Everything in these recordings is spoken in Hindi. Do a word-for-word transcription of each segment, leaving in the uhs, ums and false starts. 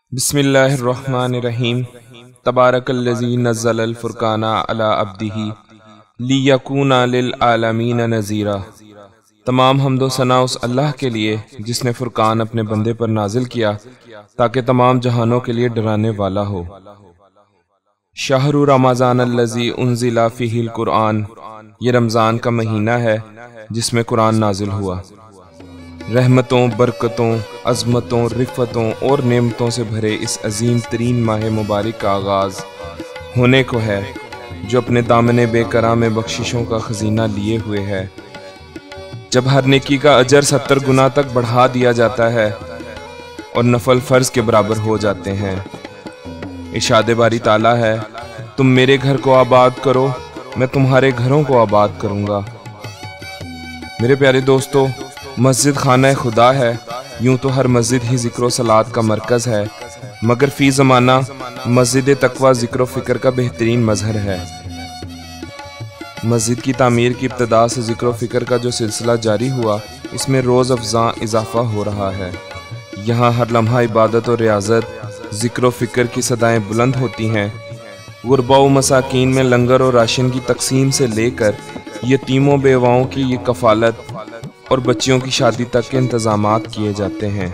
बिस्मिल्लाहिर्रहमानिर्रहीम। तबारकल्लज़ी नज़्ज़लल फ़ुरक़ाना अला अब्दिही लियकूना लिल आलमीन नज़ीरा। तमाम हम्दो सना उस अल्लाह के लिए जिसने फ़ुरक़ान अपने बंदे पर नाजिल किया ताकि तमाम जहानों के लिए डराने वाला हो। शहरु रमज़ान अल्लज़ी उन्ज़िला फ़ीहिल क़ुरआन, ये रमज़ान का महीना है जिसमें कुरान नाजिल हुआ। रहमतों, बरकतों, अज़मतों, रिफ़तों और नेमतों से भरे इस अजीम तरीन माह मुबारक का आगाज़ होने को है, जो अपने दामने बेकरां में बख्शिशों का खजीना लिए हुए है। जब हर नेकी का अजर सत्तर गुना तक बढ़ा दिया जाता है और नफल फ़र्ज के बराबर हो जाते हैं। इरशाद बारी ताला है, तुम मेरे घर को आबाद करो, मैं तुम्हारे घरों को आबाद करूँगा। मेरे प्यारे दोस्तों, मस्जिद खाना खुदा है। यूं तो हर मस्जिद ही ज़िक्र सलात का मरकज़ है, मगर फ़ी ज़माना मस्जिद तक़वा ज़िक्र फ़िक्र का बेहतरीन मज़हर है। मस्जिद की तामीर की इब्तिदा से ज़िक्र फ़िक्र का जो सिलसिला जारी हुआ, इसमें रोज़ अफ़ज़ा इजाफ़ा हो रहा है। यहाँ हर लम्हा इबादत और रियाज़त, ज़िक्र फ़िक्र की सदाएँ बुलंद होती हैं। गुरबा व मसाकीन में लंगर और राशन की तकसीम से लेकर यतीमों बेवाओं की ये कफ़ालत और बच्चियों की शादी तक के इंतज़ामात किए जाते हैं।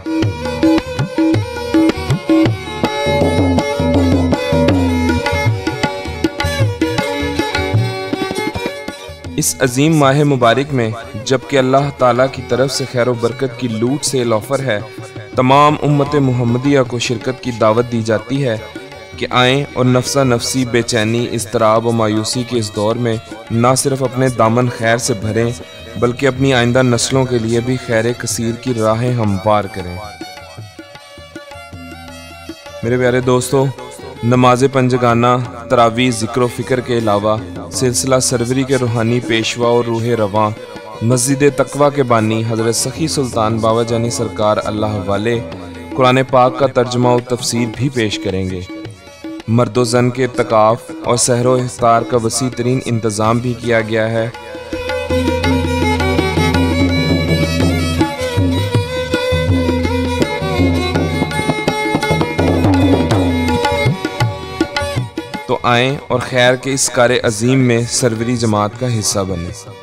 इस अजीम माह मुबारक में जबकि अल्लाह ताला की तरफ से खैर व बरकत की लूट से ऑफ़र है, तमाम उम्मत मुहम्मदिया को शिरकत की दावत दी जाती है कि आएँ और नफ्सा नफसी बेचैनी, इज़्तिराब व मायूसी के इस दौर में ना सिर्फ अपने दामन खैर से भरें, बल्कि अपनी आइंदा नस्लों के लिए भी खैर कसीर की राहें हमवार करें। मेरे प्यारे दोस्तों, नमाज पंजगाना, तरावी, ज़िक्र फ़िक्र के अलावा सिलसिला सरवरी के रूहानी पेशवा और रूह रवां मस्जिद तक़वा के बानी हज़रत सखी सुल्तान बाबा जानी सरकार अल्लाह वाले कुरान पाक का तर्जुमा और तफसीर भी पेश करेंगे। मर्दो ज़न के इत्तिकाफ़ और सहरो इफ्तार का वसी तरीन इंतज़ाम भी किया गया है। तो आएँ और खैर के इस कार्य अजीम में सरवरी जमात का हिस्सा बने।